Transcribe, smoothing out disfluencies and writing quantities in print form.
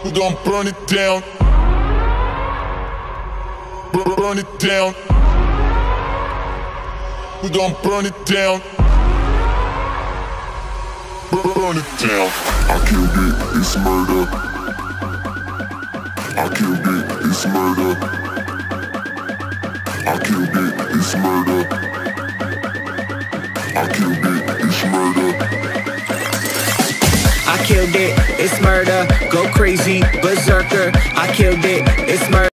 We gon' burn it down. Burn it down. We gon' burn it down. Burn it down. I killed it, it's murder. I killed it, it's murder. I killed it, it's murder. I killed it, it's murder. I killed it, it's murder. Go crazy, berserker. I killed it, it's murder.